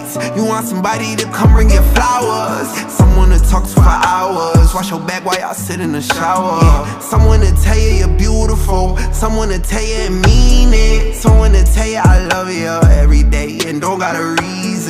minutes. You want somebody to come bring you flowers, someone to talk to for hours, wash your back while y'all sit in the shower. Someone to tell you you're beautiful, someone to tell you and mean it, someone to tell you I love you every day and don't gotta